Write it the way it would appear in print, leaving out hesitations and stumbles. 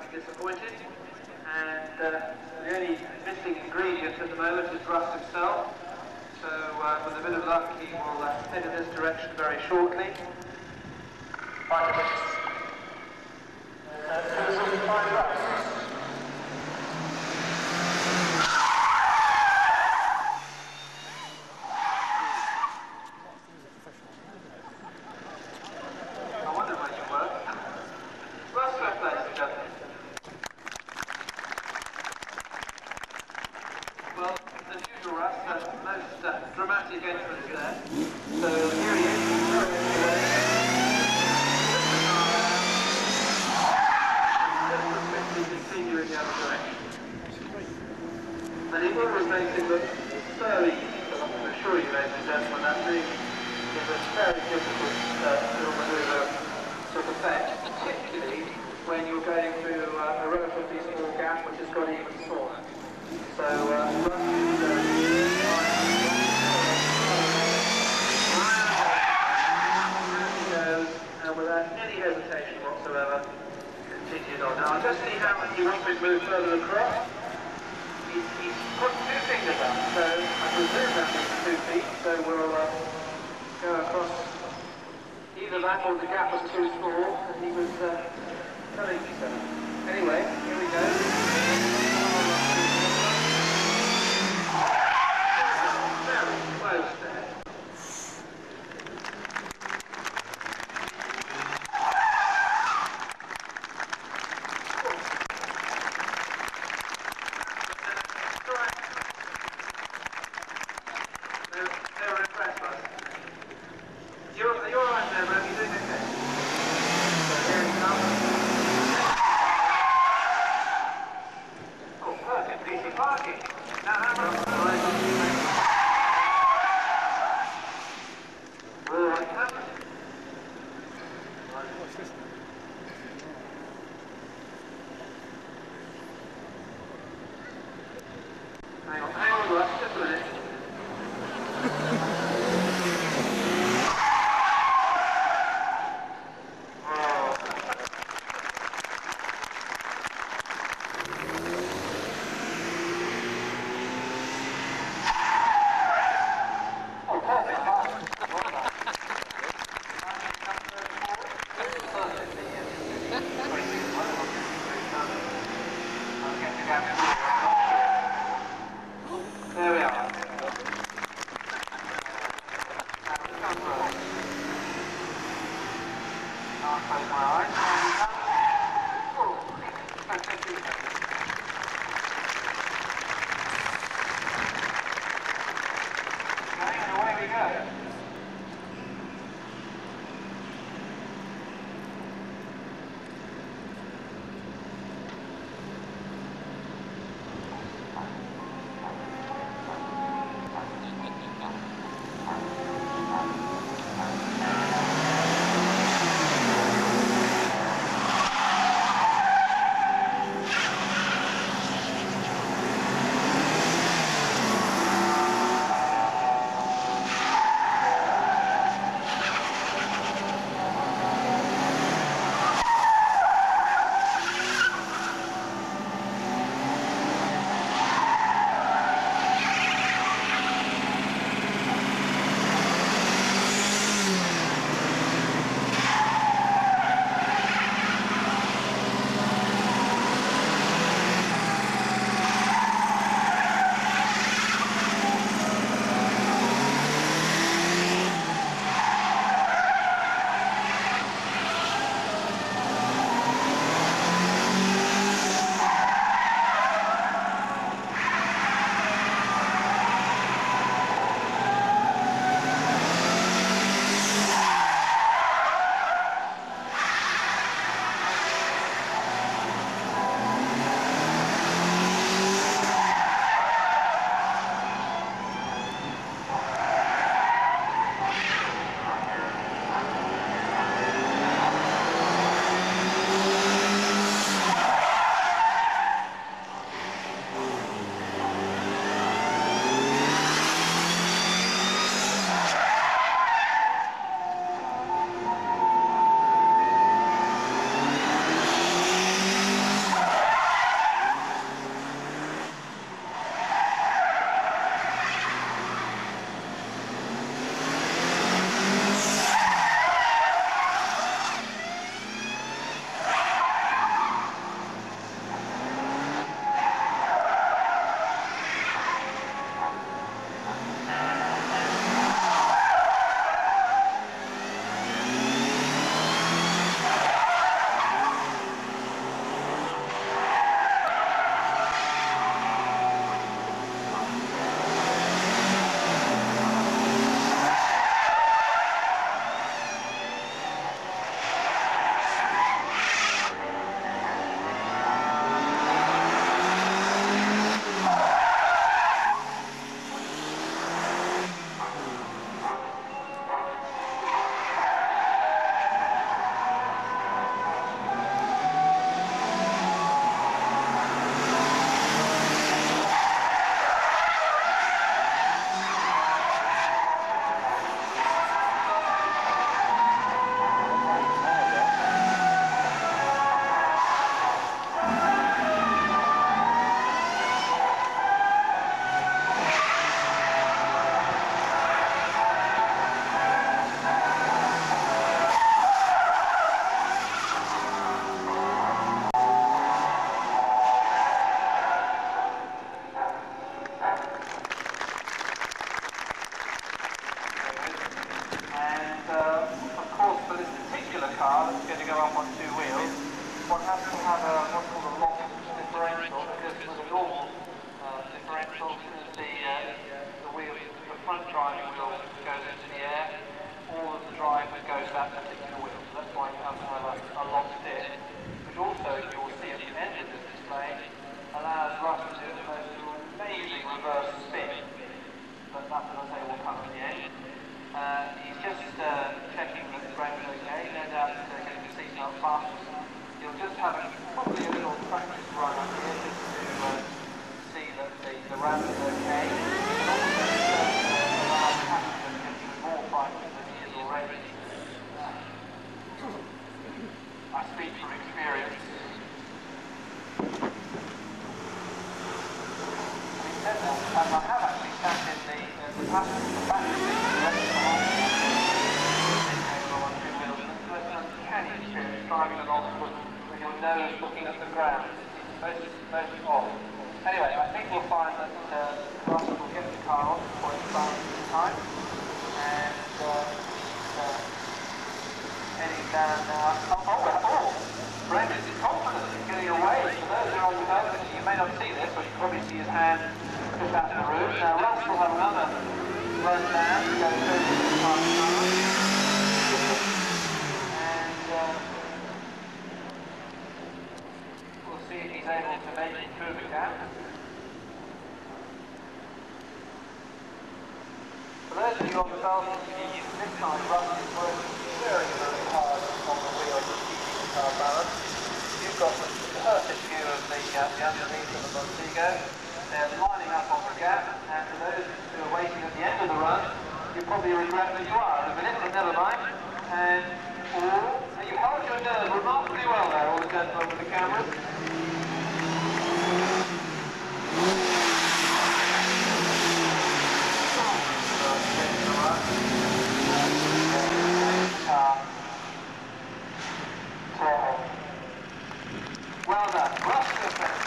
disappointed. And the only missing ingredient at the moment is Russ himself. So with a bit of luck, he will head in this direction very shortly. I wonder where you were. Russ Swift, ladies and gentlemen. Well, as usual, Russ, most dramatic entrance there. So here he is. Continue in the other direction. And it always makes it look so easy, but I can assure you, ladies and gentlemen, that thing is a very difficult little manoeuvre to perfect, particularly when you're going through a relatively small gap which has got even smaller. So, and without any hesitation whatsoever, continued on. Now, I'll just see how he wants me to move further across. He's put two fingers up, so I presume that means 2 feet, so we'll go across either that or the gap was too small, and he was telling me so. Anyway, here we go. Very close there. Hang on, Russ, just a minute. There we are. Now close my eyes. Okay, and away we go. go up on two wheels, one has to have what's called a lock differential, because with a normal differential, as soon as the wheel, the front driving wheel goes into the air, all of the drive goes to that particular wheel. So that's why you have to have a lock stick, which also, you will see at the end of this display, allows Russ to do the most amazing reverse spin. But that, as I say, will come at the end. He's just checking that the ground is okay, no doubt getting the seat up fast. You'll just have probably a little practice run up here just to see that the ramp is okay. And also allow the passenger to get even more frightened than he is already. I speak from experience. Having said that, I have actually sat in the passenger back seat directly behind me. On two wheels. It's an uncanny experience driving along with your nose looking at the ground. It's most odd. Anyway, I think we'll find that Russ will get the car off before it's balanced in time. And heading down now. Brendan is confident he's getting away. For those who are on the television, you may not see this, but you can probably see his hand just out of the roof. Now Russ will have another run down to go through the car. And we'll see if he's able to make it through the gap. For those of you on the balcony, this time Russ is working very, very hard on the wheel to keep the car balanced. You've got the perfect view of the underneath of the Montego. They're lining up on the gap, and for those who are waiting at the end of the run, you probably regret that you are in a minute, but never mind. And you held your nerve remarkably well there, all the gentlemen with the cameras. Well done. Russ Swift.